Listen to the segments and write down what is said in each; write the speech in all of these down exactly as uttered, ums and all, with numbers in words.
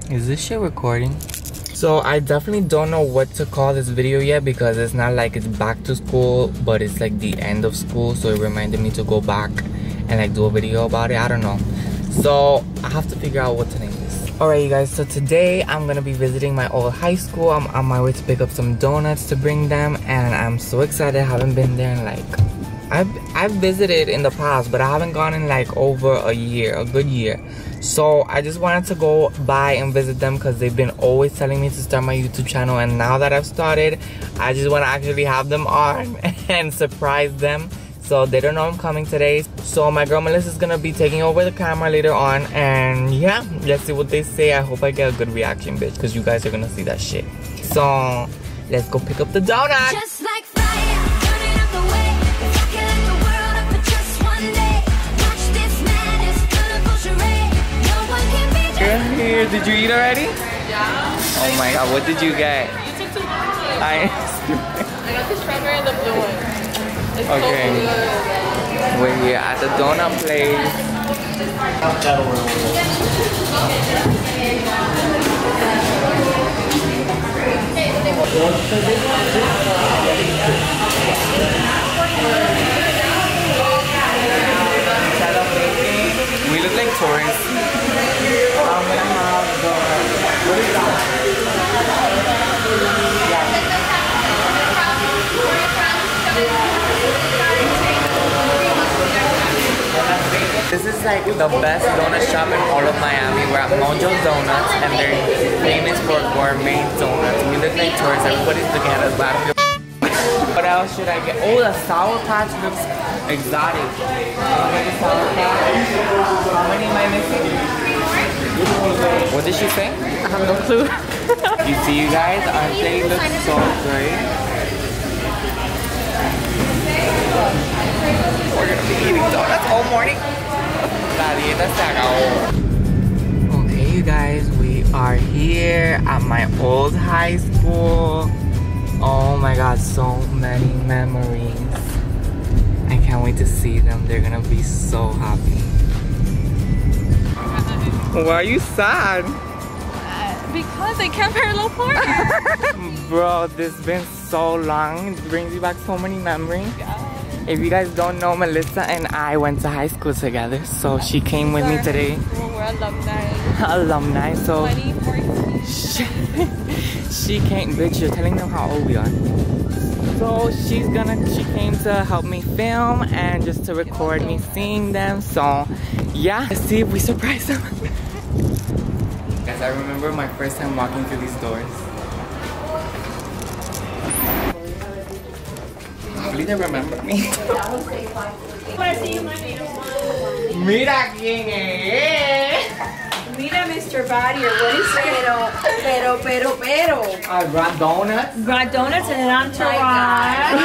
Is this shit recording? So I definitely don't know what to call this video yet because it's not like it's back to school, but it's like the end of school, so it reminded me to go back and like do a video about it. I don't know. So I have to figure out what to name this. Alright you guys, so today I'm gonna be visiting my old high school. I'm on my way to pick up some donuts to bring them, and I'm so excited. I haven't been there in like I've, I've visited in the past, but I haven't gone in like over a year, a good year. So I just wanted to go by and visit them because they've been always telling me to start my YouTube channel, and now that I've started, I just want to actually have them on and surprise them. So they don't know I'm coming today. So my girl Melissa is gonna be taking over the camera later on, and yeah, let's see what they say. I hope I get a good reaction, bitch, because you guys are gonna see that shit. So let's go pick up the donuts. Just like fire, burning up the way, calculate the world up for just one day. Watch this madness, colorful charade. No one can be just You're here. Did you eat already? Yeah. Oh my god, what did you get? You took too long. I I got the strawberry and the blue one. It's okay. So good. We're here at the donut place. We look like tourists. I'm gonna have the what is that? This is like the best donut shop in all of Miami. We're at Mojo Donuts, and they're famous for gourmet donuts. We look like tourists. Everybody's looking at us, but I don't give. What else should I get? Oh, the Sour Patch looks exotic. I'll get the Sour Patch. How many am I missing? What did she say? I have no clue. You see, you guys, aren't they look so great? We're gonna be eating donuts all morning. Okay, you guys, we are here at my old high school. Oh my god, so many memories. I can't wait to see them. They're gonna be so happy. Why are you sad? Uh, because I can't parallel park. Bro, this has been so long. It brings you back so many memories. Yeah. If you guys don't know, Melissa and I went to high school together, so she came with me today. Well, we're alumni. Alumni, so twenty fourteen. she, she came. Bitch, you're telling them how old we are. So she's gonna. She came to help me film and just to record me seeing them. So yeah, let's see if we surprise them. Guys, I remember my first time walking through these doors. Hopefully they remember me. Mira quién es. Mira, Mister Barrier, what is pero, pero, pero, pero? I brought donuts. Brought donuts and an entourage.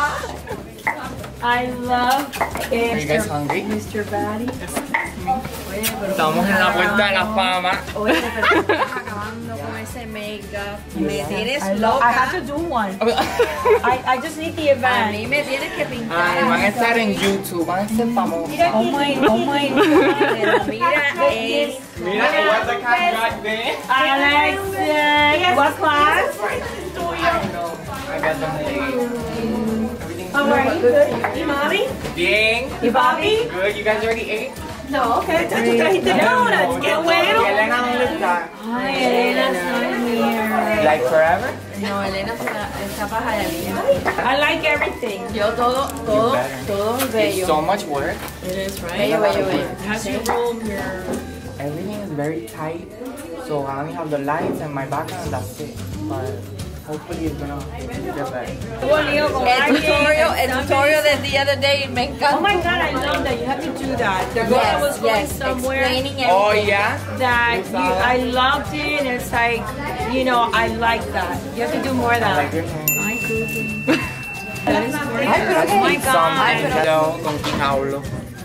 I love it. Are you guys hungry? Mister Barry. Estamos en la puerta de la fama. Oye, pero estás acabando con ese makeup. Me tienes I, love, loca. I have to do one. I, I just need the A event. mí me tienes que pintar. Ay, van a estar en YouTube, van a ser famosos. Oh my, oh my God. Pero mira, es... Mira que what's the contract there? Alexis, what class? I know. I got them late. How are you? Good. ¿Y mami? Bien. ¿Y papi? Good. You guys already ate? No, okay. Tú trajiste donuts. Qué bueno. ¿Y Elena dónde está? Ay, Elena's not here. Like forever? No, Elena está, está pajarita. I like everything. Yo todo, todo, todo es It's bello. so much work. It is, right? Bello, bello, bello. It has your room, your... Everything is very tight. So I only have the lights and my background, and that's it. But hopefully it's gonna get better. El tutorial, el tutorial de the other day, me encanta. Oh my God, I love that. You have to do that. The girl that was Yes, going yes, somewhere. explaining everything. Oh yeah? That You you, saw that? I loved it, and it's like, you know, I like that. You have to do more of I like that. your hair. Ay, cookie. That is great. Ay, pero Oh my qué God. something. Yo, ¿con quién hablo?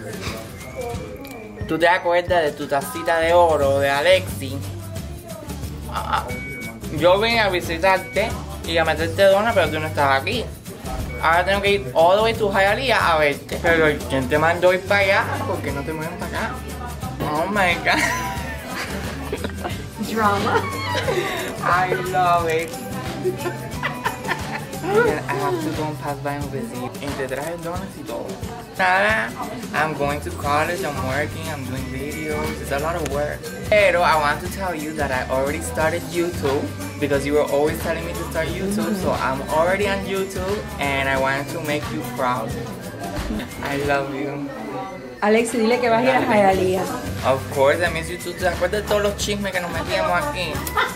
¿Tú te acuerdas de tu tacita de oro de Alexi? Ah, yo vine a visitarte y a meterte dona, pero tú no estabas aquí. Ahora tengo que ir all the way to Hialeah a verte. Pero ¿quién te mandó ir para allá? ¿Por qué no te mueven para acá? Oh my God. drama. I love it. And I have to go and pass by and visit. Y te traje donuts y todo. Nada, I'm going to college, I'm working, I'm doing videos. It's a lot of work. Pero I want to tell you that I already started YouTube because you were always telling me to start YouTube. So I'm already on YouTube and I wanted to make you proud. I love you. Alex, dile que vas a ir a Hialeah. Of course, I miss you too. ¿Te acuerdas de todos los chismes que nos metíamos aquí?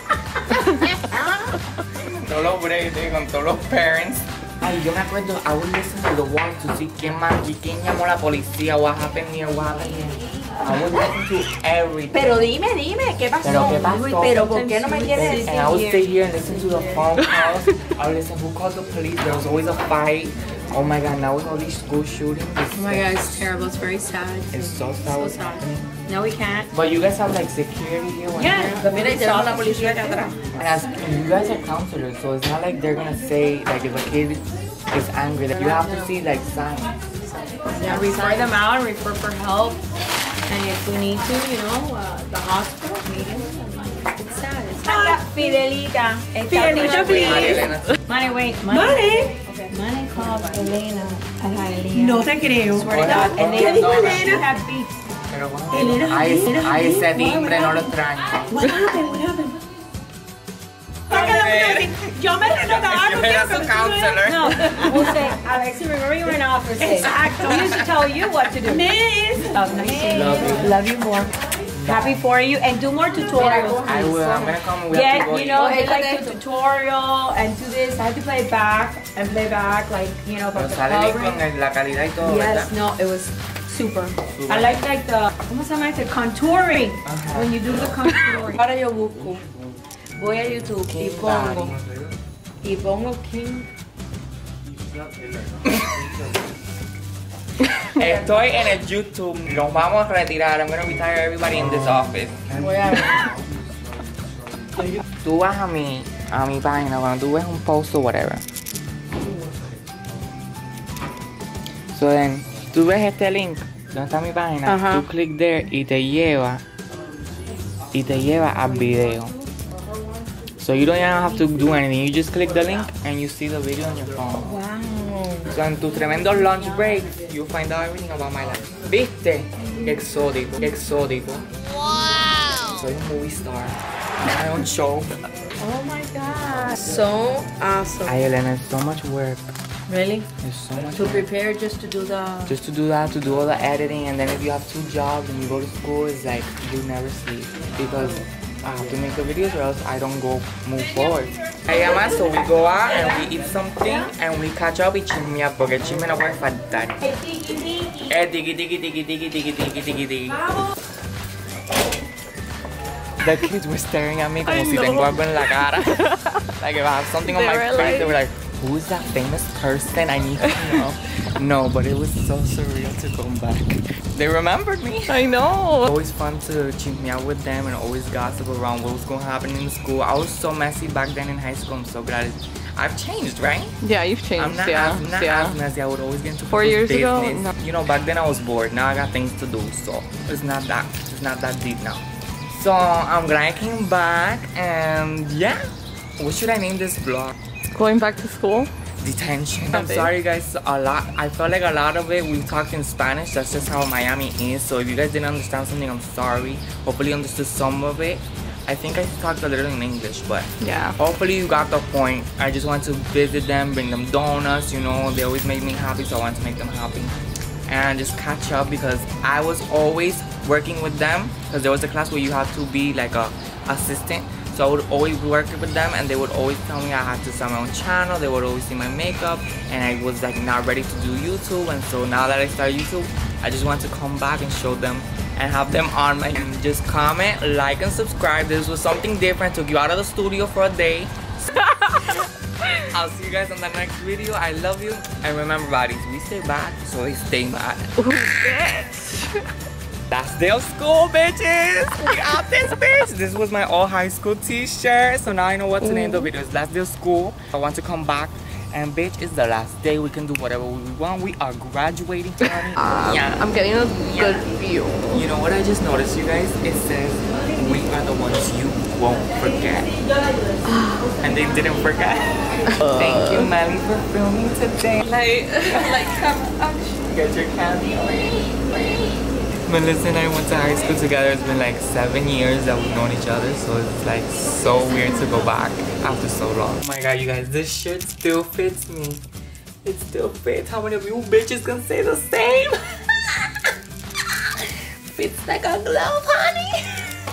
Todos los breaks con todos los parents. Ay, yo me acuerdo, I would listen to the wall to see quién más, y quién llamó a la policía, what happened here, what happened here. I would listen to everything. Pero dime, dime, ¿qué pasó? Pero, ¿qué pasó? Pero, ¿por qué no me quieres decir? And I would stay here and listen to the phone calls. I would listen, who called the police? There was always a fight. Oh my god, now with all these school shootings. Oh my god, it's terrible. It's very sad. It's so sad So what's sad. happening. No, we can't. But you guys have like security here when Yeah, you're mira, y tenemos la policía acá atrás. And as, you guys are counselors, so it's not like they're gonna say, like, if a kid is angry, like, you have to see, like, signs. Yeah, refer them out, refer for help. And if we need to, you know, uh, the hospital, meeting. It's sad. It's Ah, Fidelita. Fidelita, please. Elena. Money, wait. Money. Money. Money called Elena at Hialeah. No te creo. Swear to God. ¿Qué Elena, dijo she Elena? had beats. Pero bueno, Elena, a ese, Elena, a ese Elena, timbre no lo extraño. What happened? What happened? Yo me You era su counselor. No, we'll say, Alexi, remember you were in office. Exacto. We used to tell you what to do. Miss. Oh, nice. Love you. Love you more. Happy for you. And do more tutorials. I will. I'm gonna come. We have to Yeah, go you know, eat. they like the tutorial and do this. I have to play back and play back, like, you know, Pero but the sale bien coloring. con el- la calidad y todo, ¿verdad? Yes, no, it was super. I like like the, ¿cómo se llama este? Contouring. Ajá. When you do the contouring. Ahora yo busco. Voy a YouTube y King pongo. Body. Y pongo King. Estoy en el YouTube. Nos vamos a retirar. I'm gonna retire everybody in this office. Voy a ver. Tú vas a mi, a mi página cuando tú ves un post o whatever. So then, tú ves este link, donde está mi página, Ajá. tú click there y te lleva, y te lleva al video. So you don't even have to do anything. You just click the link and you see the video on your phone. Wow. So en tu tremendo lunch break, you find out everything about my life. ¿Viste? Qué exótico, qué exótico. Wow. Soy un movie star. My own show. Oh my god. So awesome. Ay, Elena, it's so much work. Really? There's so much To work. prepare just to do the. Just to do that, to do all the editing, and then if you have two jobs and you go to school, it's like you never sleep because I have to make the videos or else I don't go move forward. Hey, Ama, so we go out and we eat something and we catch up y chismear porque el chisme no puede faltar. Eh, tiki tiki tiki tiki tiki tiki tiki tiki. The kids were staring at me como si tengo algo en la cara. Like if I have something on They my were face, like- they were like, who is that famous person? I need to know. No, but it was so surreal to come back. They remembered me. I know. Always fun to chismear with them and always gossip around what was going to happen in school. I was so messy back then in high school. I'm so glad it, I've changed, right? Yeah, you've changed. I'm not, yeah, as, not yeah. as messy. I would always get into Four people's years ago, business. no. You know, back then I was bored. Now I got things to do, so it's not that it's not that deep now. So I'm glad I came back, and yeah. What should I name this vlog? Going back to school. Detention. I'm Okay. sorry guys, a lot I felt like a lot of it we talked in Spanish. That's just how Miami is. So if you guys didn't understand something, I'm sorry. Hopefully you understood some of it. I think I talked a little in English, but Yeah. hopefully you got the point. I just want to visit them, bring them donuts, you know, they always make me happy, so I want to make them happy. And just catch up because I was always working with them because there was a class where you had to be like a assistant. So I would always work with them and they would always tell me I had to start my own channel. They would always see my makeup and I was like not ready to do YouTube. And so now that I started YouTube, I just want to come back and show them and have them on my, and just comment, like and subscribe. This was something different. Took you out of the studio for a day. I'll see you guys on the next video. I love you. And remember, buddies, we stay bad, so they stay mad. Last day of school, bitches! We out this bitch! This was my all high school t-shirt, so now I know what to name the video. It's last day of school. I want to come back, and bitch, it's the last day. We can do whatever we want. We are graduating, honey. Um, Yeah. I'm getting a Yeah. good view. You know what I just noticed, you guys? It says, we are the ones you won't forget. And they didn't forget. Thank you, Melly, for filming today. Like, like, come Get your cameo. Melissa and I went to high school together. It's been like seven years that we've known each other, so it's like so weird to go back after so long. Oh my god, you guys, this shirt still fits me. It still fits. How many of you bitches can say the same? Fits like a glove, honey.